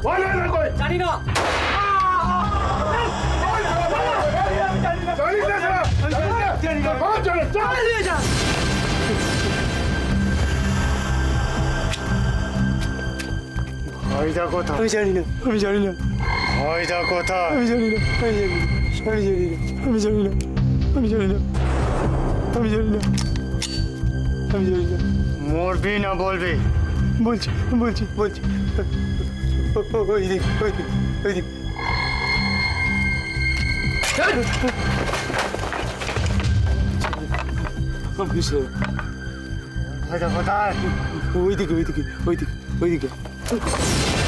বলে না কই জানি না জানি না কই চলে চালিয়ে যা ভাইদা কথা আমি জানি না ভাইদা কথা আমি জানি না মরবি না বলবি বলছি ওই দিক ভাইদা কথা ওই দিকে